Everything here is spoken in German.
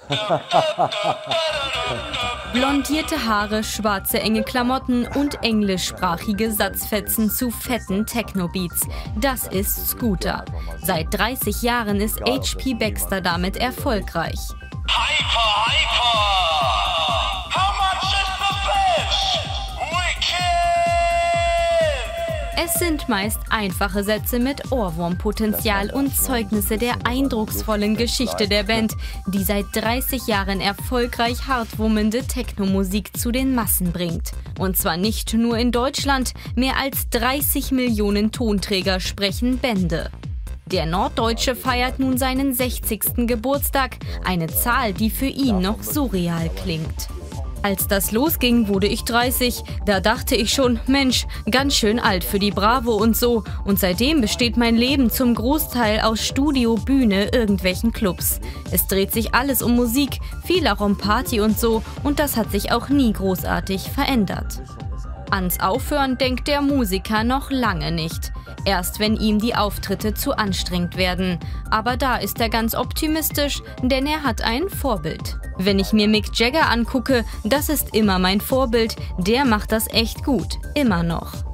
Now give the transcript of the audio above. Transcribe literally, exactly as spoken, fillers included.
Blondierte Haare, schwarze enge Klamotten und englischsprachige Satzfetzen zu fetten Techno-Beats. Das ist Scooter. Seit dreißig Jahren ist H P Baxter damit erfolgreich. Hyper, hyper! How much is the fish? Wicked! Es sind meist einfache Sätze mit Ohrwurmpotenzial und Zeugnisse der eindrucksvollen Geschichte der Band, die seit dreißig Jahren erfolgreich heartwarmende Techno-Musik zu den Massen bringt. Und zwar nicht nur in Deutschland, mehr als dreißig Millionen Tonträger sprechen Bände. Der Norddeutsche feiert nun seinen sechzigsten Geburtstag, eine Zahl, die für ihn noch surreal klingt. Als das losging, wurde ich dreißig. Da dachte ich schon, Mensch, ganz schön alt für die Bravo und so. Und seitdem besteht mein Leben zum Großteil aus Studio, Bühne, irgendwelchen Clubs. Es dreht sich alles um Musik, viel auch um Party und so. Und das hat sich auch nie großartig verändert. Ans Aufhören denkt der Musiker noch lange nicht. Erst wenn ihm die Auftritte zu anstrengend werden. Aber da ist er ganz optimistisch, denn er hat ein Vorbild. Wenn ich mir Mick Jagger angucke, das ist immer mein Vorbild, der macht das echt gut, immer noch.